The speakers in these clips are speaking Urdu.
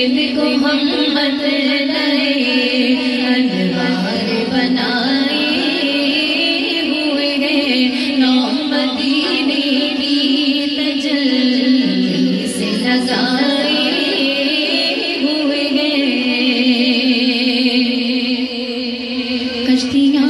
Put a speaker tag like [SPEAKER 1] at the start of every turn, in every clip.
[SPEAKER 1] دل کو محمد لائے انوار بنائے ہوئے ہیں نام مدینے کی تجلی سے لگائے ہوئے ہیں کشتیاں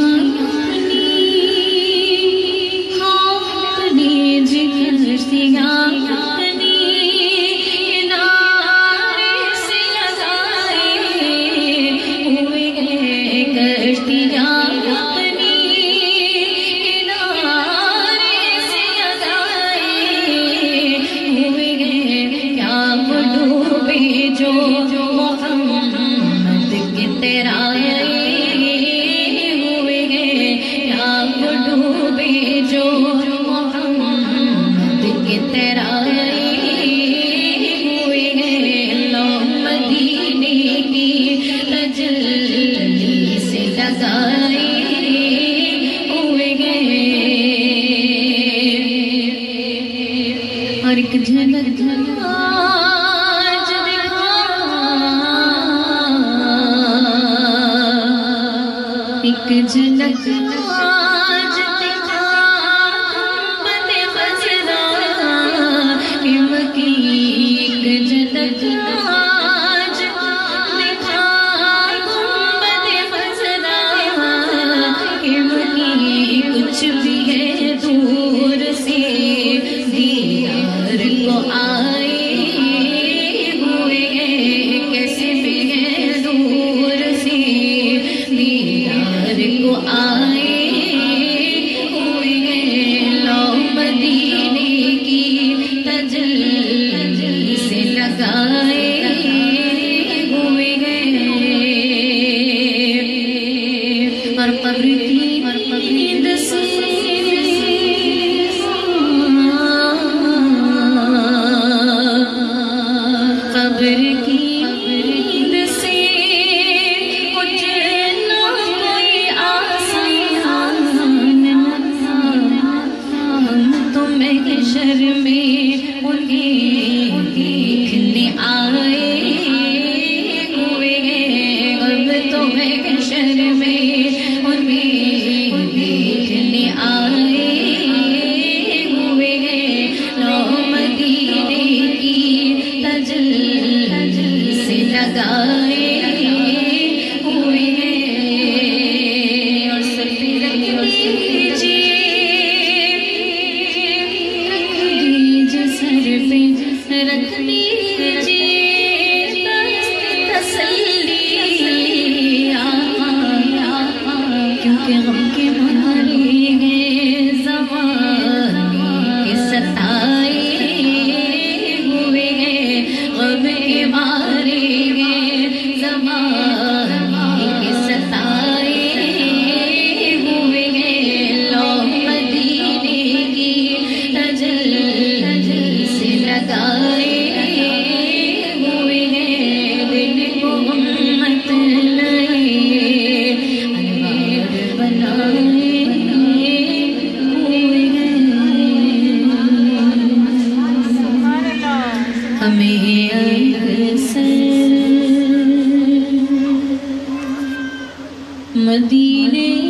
[SPEAKER 1] اور ایک جھلک آج دکھا ایک جھلک آج دکھا گنبد خضرا کی ایک جھلک آج دکھا گنبد خضرا کی کچھ بھی ہے دور سے کو آئے ہوئے ہیں کیسے بھی ہے دور سے دیدار کو آئے ہوئے ہیں لو مدینے کی تجلی سے لگائے ہوئے ہیں اور قبر کی نیند سے قبر کی نیند سے اٹھنا کوئی آسان ہم تو محشر میں انہیں دیکھنے آئے ہوئے ہیں ہم تو محشر میں انہیں دیکھنے آئے ہوئے ہیں لو مدینے کی تجلی سے لگائے ہوئے ہیں اور سر پہ رکھ دیجئے سر پہ رکھ دیجئے تسلی کیونکہ غم کے مارے ہیں زمانے کے ستائے ہوئے ہیں غم کے مارے ہیں زمانے کے ستائے ہوئے ہیں لو مدینے کی تجلی سے لگائے ہوئے ہیں دل کو محمد لائے انوار بنائے ہوئے ہیں ہمیں اکثر مدینے